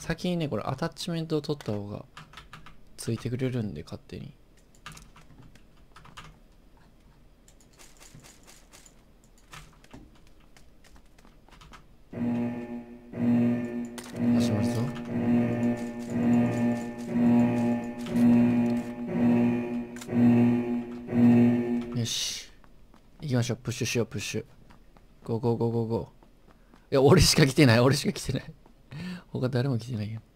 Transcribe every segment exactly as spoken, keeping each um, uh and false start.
先にね、これアタッチメントを取った方がついてくれるんで、勝手に。始まるぞ。よし。行きましょう。プッシュしよう、プッシュ。ゴーゴーゴーゴーゴー。いや、俺しか来てない、俺しか来てない。他誰も来てないよ。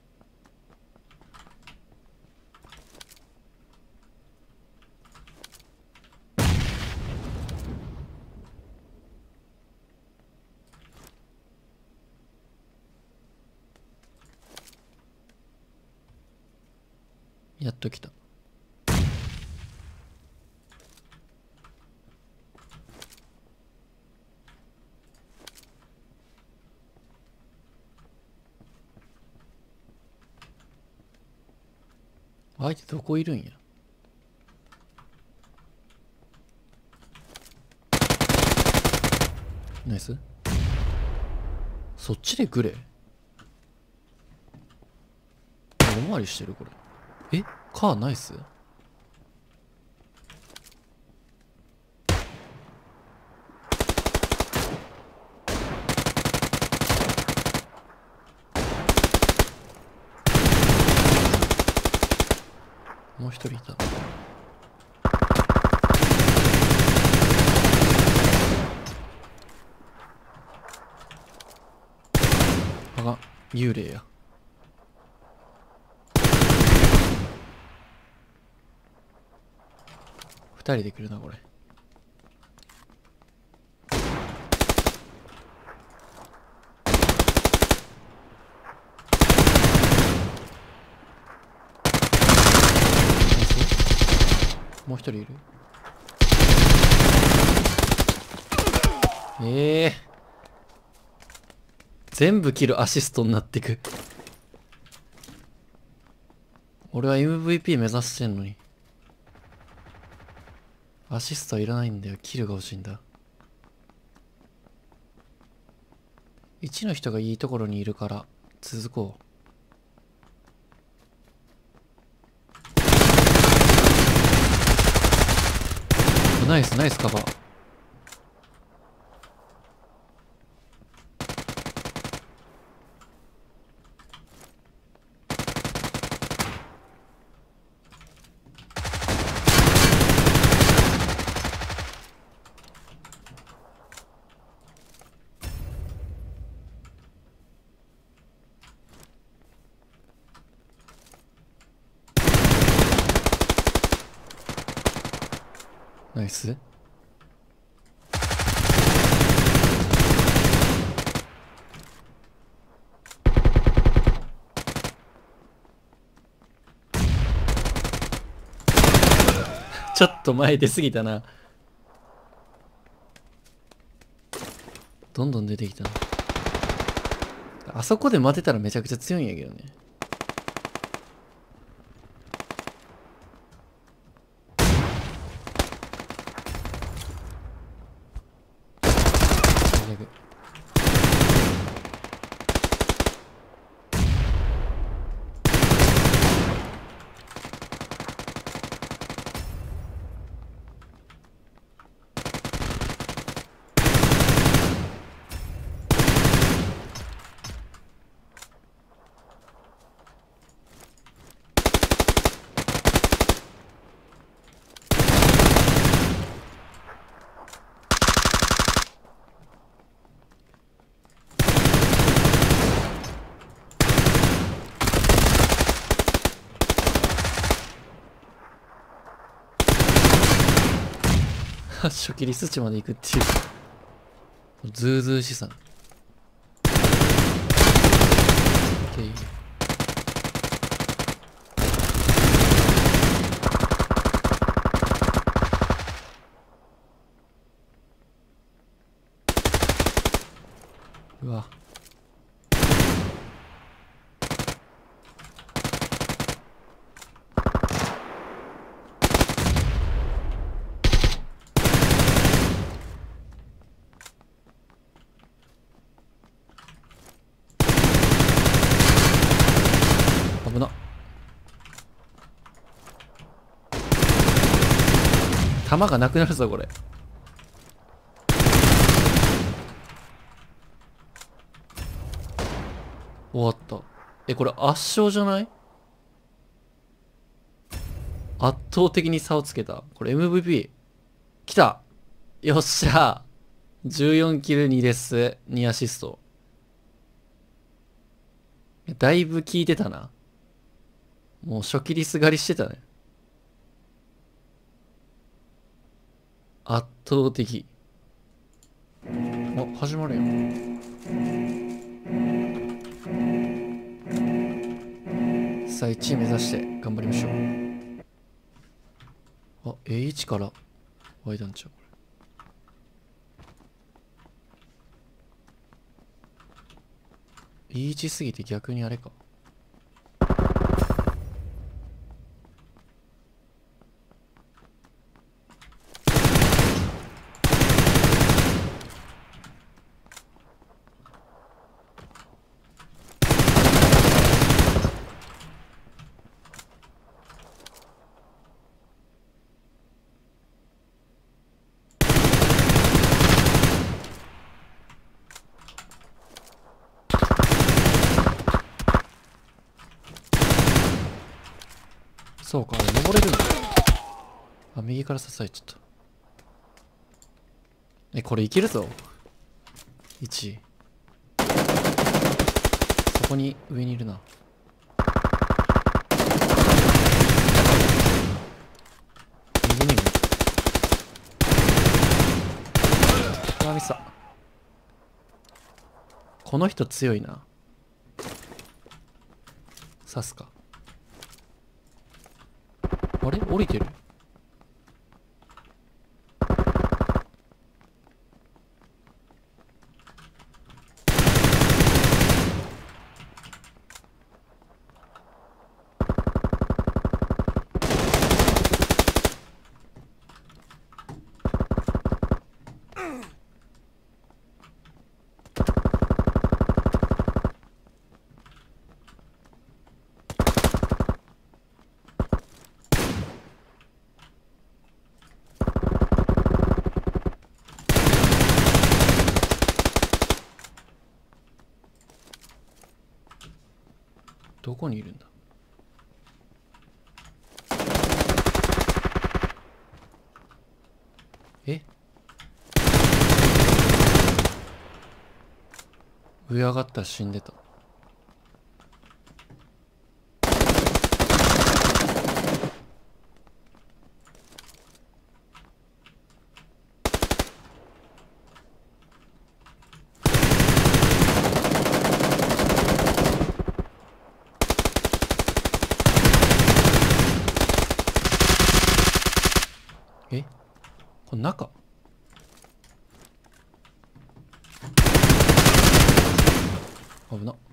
やっと来た。相手どこいるんや。ナイス。そっちでグレーおまわりしてるこれ。えカーナイス。もう一人いた。あが幽霊や。二人で来るなこれ。もう一人いる。ええー、全部キルアシストになってく。俺は エムブイピー 目指してんのにアシストはいらないんだよ。キルが欲しいんだ。いちの人がいいところにいるから続こう。ナイスナイスカバー。ナイス。ちょっと前出すぎたな。どんどん出てきたな。あそこで待てたらめちゃくちゃ強いんやけどね。初期リス値まで行くっていう。ずうずうしさ。うわ。 弾がなくなるぞこれ。終わった。え、これ圧勝じゃない？圧倒的に差をつけた。これ エムブイピー。来た。よっしゃ。じゅうよんキルにレス、にアシスト。だいぶ効いてたな。もう初期リス狩りしてたね。圧倒的。あ、始まるやん。さあいちい目指して頑張りましょう。あ、エーワン からワイダンちゃう。イーワン すぎて逆にあれか。そうか、あれ登れるんだ。あ、右から支えちゃった。え、これいけるぞ。いちい。そこに上にいるな。右にもいる。うわ、ミスった。この人強いな。刺すか。あれ降りてる。どこにいるんだ。え、上上がったら死んでた。え、これ中。危な。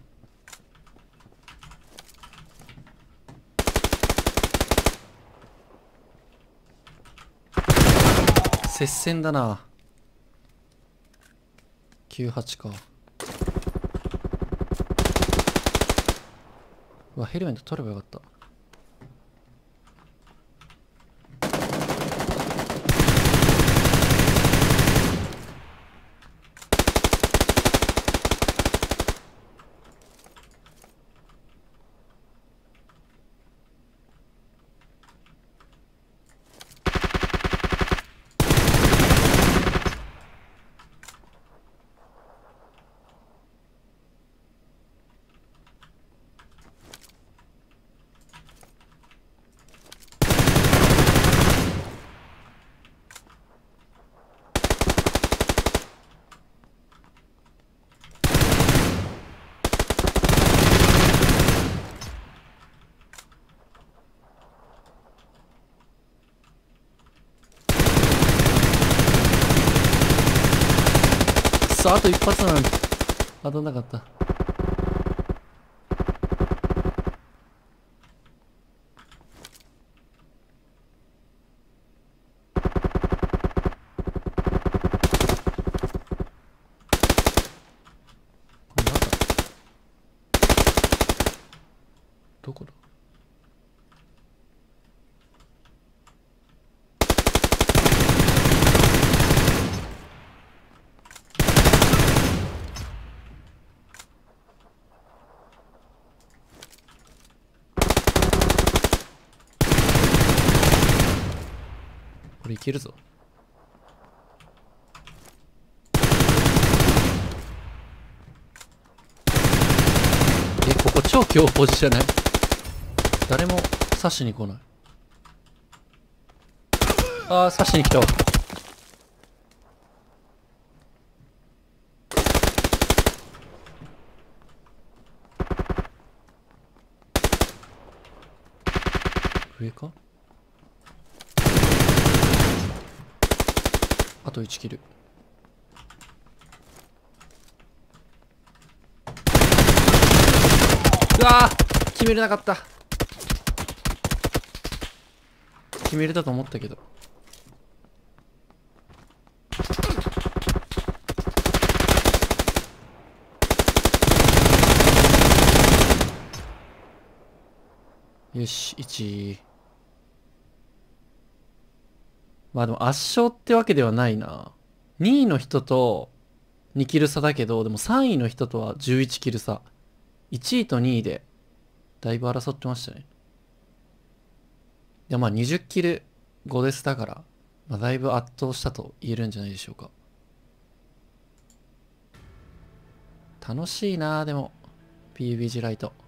接戦だな。きゅうはちか。うわ、ヘルメット取ればよかった。さあ、あと一発なのに当たんなかった。どこだ。 れいけるぞ。え、ここ超強ポジじゃない？誰も刺しに来ない。あー、刺しに来たわ。上か？あといちキル。うわー、決めれなかった。決めれたと思ったけど。よし、いち。まあでも圧勝ってわけではないな。にいの人とにキル差だけど、でもさんいの人とはじゅういちキル差。いちいとにいでだいぶ争ってましたね。いやまあにじゅっキルごデスだから、まあ、だいぶ圧倒したと言えるんじゃないでしょうか。楽しいな。でも ピーユービージー ライト